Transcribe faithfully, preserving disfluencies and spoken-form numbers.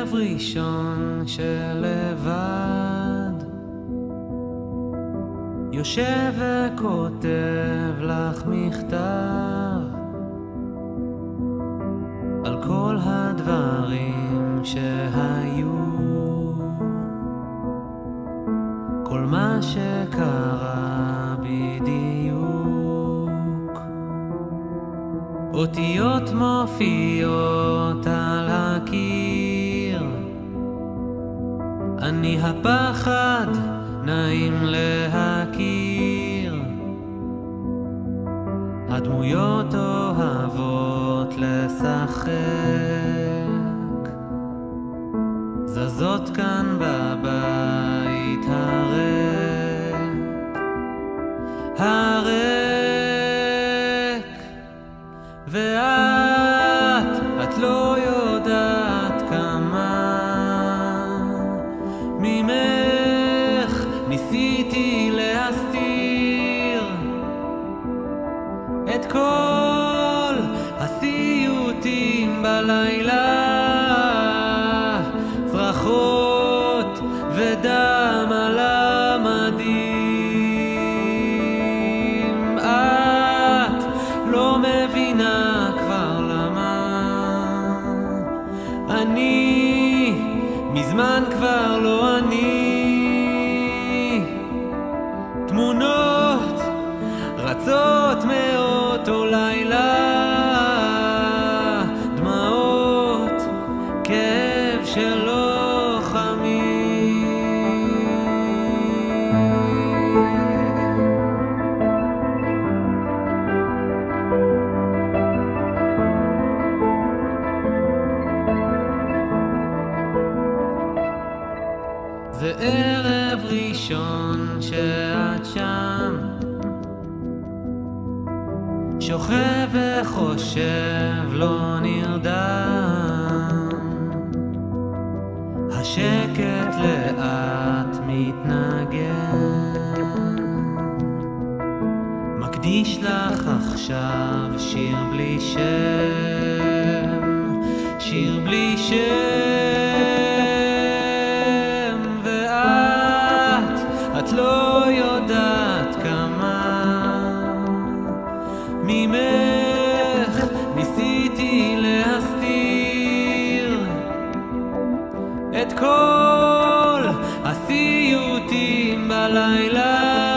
ערב ראשון שלבד יושב וכותב לך מכתב על כל הדברים שהיו, כל מה שקרה בדיוק. אותיות מופיעות על הקיר, אני הפחד נעים להכיר, הדמויות אוהבות לשחק, זזות כאן בבית הריק, הריק, ואת, את לא יודעת כמה ממך ניסיתי להסתיר את כל הסיוטים בלילה, צרחות ודם על המדים. את לא מבינה כבר למה אני מזמן כבר לא אני, תמונות רצות מאותו לילה, דמעות כאב של לוחמים. זה ערב ראשון שאת שם, שוכב וחושב לא נרדם, השקט לאט מתנגן, מקדיש לך עכשיו שיר בלי שם, שיר בלי שם, ואת, את לא יודעת כמה ממך ניסיתי להסתיר את כל הסיוטים בלילה,